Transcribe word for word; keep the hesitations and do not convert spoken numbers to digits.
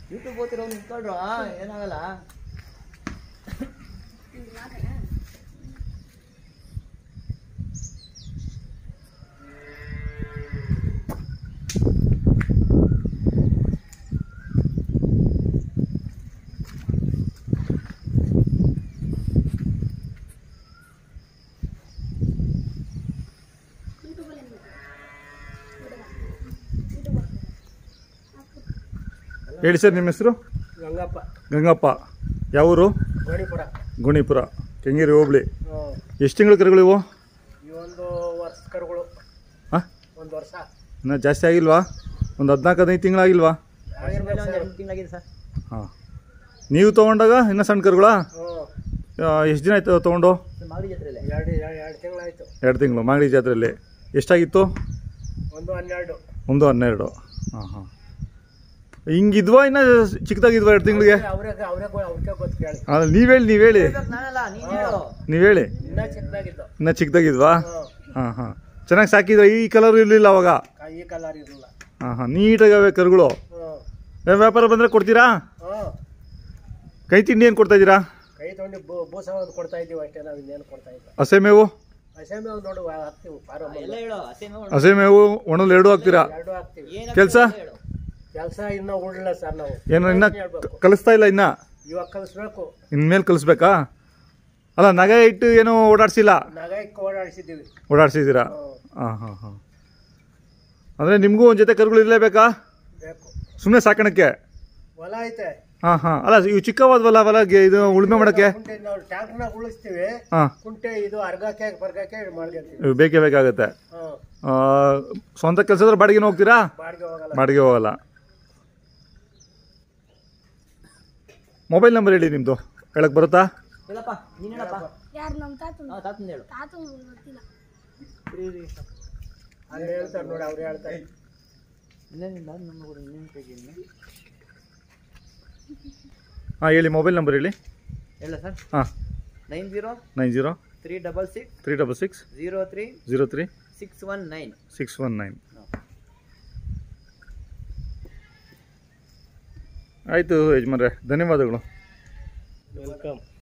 YouTube ಓದ್ತಿರೋ ನಿಂತ್ಕೊಳ್ರು ಏನಾಗಲ್ಲ. ಹೇಳಿ sir, ನಿಮ್ಮ ಹೆಸರು? ಗಂಗಪ್ಪ. ಗಂಗಪ್ಪ. ಯಾವೂರು? ಗೋಣಿಪುರ. ಗೋಣಿಪುರ, ಕೆಂಗೇರಿ ಹೋಬಳಿ. ಎಷ್ಟು ತಿಂಗಳು ಕರುಗಳು ಇವು? ಒಂದು ವರ್ಷ ಕರುಗಳು. ಹಾಂ, ಒಂದು ವರ್ಷ. ಇನ್ನೂ ಜಾಸ್ತಿ ಆಗಿಲ್ವಾ? ಒಂದು ಹದಿನಾಲ್ಕು ಹದಿನೈದು ತಿಂಗಳಾಗಿಲ್ವಾ? ತಿಂಗಳಾಗಿದೆ ಸರ್. ಹಾಂ, ನೀವು ತೊಗೊಂಡಾಗ ಇನ್ನೂ ಸಣ್ಣ ಕರುಗಳಾ? ಎಷ್ಟು ದಿನ ಆಯ್ತು ತೊಗೊಂಡು? ಮಾಗಡಿ ಜಾತ್ರೆಯಲ್ಲಿ ಎರಡು ಎರಡು ತಿಂಗಳಾಯಿತು. ಎರಡು ತಿಂಗಳು ಮಾಗಡಿ ಜಾತ್ರೆಯಲ್ಲಿ. ಎಷ್ಟಾಗಿತ್ತು? ಒಂದು ಹನ್ನೆರಡು. ಒಂದು ಹನ್ನೆರಡು. ಹಾಂ ಹಾಂ. ಹಿಂಗಿದ್ವಾ ಇನ್ನು ಚಿಕ್ಕದಾಗಿದ್ವಾ ಎರಡು ತಿಂಗಳಿಗೆ? ಅವ್ರಿಗೆ ಅವ್ರಿಗೆ ಅವ್ರಿಗೆ ಗೊತ್ತು ಕೇಳಿ. ಹಾಂ, ನೀವು ಹೇಳಿ ನೀವು ಹೇಳಿ ನೀವು ಹೇಳಿ ಇನ್ನೂ ಚಿಕ್ಕದಾಗಿದ್ದು. ಇನ್ನೂ ಚಿಕ್ಕದಾಗಿದ್ವಾ? ಹಾಂ ಹಾಂ. ಚೆನ್ನಾಗಿ ಸಾಕಿದ್ರೆ ಈ ಕಲರ್ ಇರಲಿಲ್ಲ ಅವಾಗ? ಈ ಕಲರ್ ಇರಲಿಲ್ಲ. ಹಾಂ ಹಾಂ. ನೀಟಾಗವೆ ಕರುಗಳು. ವ್ಯಾಪಾರ ಬಂದರೆ ಕೊಡ್ತೀರಾ? ಹಾಂ. ಕೈ ತಿಂಡಿ ಏನು ಕೊಡ್ತಾ ಇದ್ದೀರಾ? ಕೈ ತೊಗೊಂಡು ಬೂ ಬೂಸ ಒಂದು ಕೊಡ್ತಾ ಇದ್ದೀವಿ ಅಷ್ಟೇ, ನಾವು ಇನ್ನೇನು ಕೊಡ್ತಾ ಇಲ್ಲ. ಹಸೆ ಮೇವು? ಹಸೆ ಮೇವು ನೋಡು ಹಾಕ್ತೀವಿ. ಫಾರಮ್ ಹಸೆ ಮೇವು ಒಣಲು ಎರಡು ಹಾಕ್ತೀರಾ? ಎರಡು ಹಾಕ್ತೀವಿ. ಕೆಲಸ ಕೆಲಸ ಇನ್ನೂ ಉಳಿಲ್ಲ ಸರ್. ನಾವು ಏನು ಇನ್ನೂ ಕಲಿಸ್ತಾ ಇಲ್ಲ? ಇನ್ನ ಇವಾಗ ಕಲಿಸ್ಬೇಕು. ಇನ್ಮೇಲೆ ಕಲಿಸ್ಬೇಕಾ? ಅಲ್ಲ, ನಗೆ ಇಟ್ಟು ಏನು ಓಡಾಡ್ಸಿಲ್ಲ? ನಗ ಇಕ್ಕ ಓಡಾಡಿಸಿದ್ದೀವಿ. ಓಡಾಡ್ಸಿದ್ದೀರಾ? ಹಾಂ ಹಾಂ ಹಾಂ. ಅಂದರೆ ನಿಮಗೂ ಒಂದು ಜೊತೆ ಕರುಗಳು ಇರಲೇಬೇಕಾ? ಬೇಕು. ಸುಮ್ಮನೆ ಸಾಕಣಕ್ಕೆ? ಹೊಲ ಐತೆ. ಹಾಂ ಹಾಂ. ಅಲ್ಲ, ಇವು ಚಿಕ್ಕವಾದವಲ್ಲ ಹೊಲ, ಇದು ಉಳುಮೆ ಮಾಡೋಕ್ಕೆ? ಕುಂಟೆ ನಾವು ಟ್ಯಾಂಕ್ನಾಗ ಉಳಿಸ್ತೀವಿ. ಹಾಂ. ಕುಂಟೆ ಇದು ಅರ್ಗಕ್ಕೆ ಬರ್ಗಕ್ಕೆ ಮಾಡ್ಕೊಂತೀವಿ. ಇವು ಬೇಕೇ ಬೇಕಾಗುತ್ತೆ. ಹಾಂ. ಸ್ವಂತ ಕೆಲಸ ಆದ್ರೆ ಬಾಡಿಗೆನೂ ಹೋಗ್ತೀರಾ? ಬಾಡಿಗೆ ಹೋಗಲ್ಲ. ಬಾಡಿಗೆ ಹೋಗಲ್ಲ. ಮೊಬೈಲ್ ನಂಬರ್ ಹೇಳಿ ನಿಮ್ಮದು, ಹೇಳಕ್ಕೆ ಬರುತ್ತಾ? ಇಲ್ಲಪ್ಪ, ನೀನು ಹೇಳಪ್ಪ. ಯಾರು ನಮ್ಮ ತಾತನ? ಹಾಂ, ತಾತನ ಹೇಳು. ತಾತನ ಗೊತ್ತಿಲ್ಲ. ಅಲ್ಲಿ ಹೇಳ್ತಾರೆ ನೋಡಿ, ಅವ್ರು ಹೇಳ್ತಾರೆ. ಇನ್ನೇನಿಲ್ಲ, ನಮ್ಮ ಕೂಡ ಇನ್ನೇನು ತೆಗೀನಿ. ಹಾಂ, ಹೇಳಿ ಮೊಬೈಲ್ ನಂಬರ್ ಹೇಳಿ. ಹೇಳ ಸರ್? ಹಾಂ. Nine zero nine zero three double six three double six zero three zero three six one nine six one nine. ಆಯಿತು ಯಜಮಾನ್ರೆ, ಧನ್ಯವಾದಗಳು. ವೆಲ್ಕಮ್.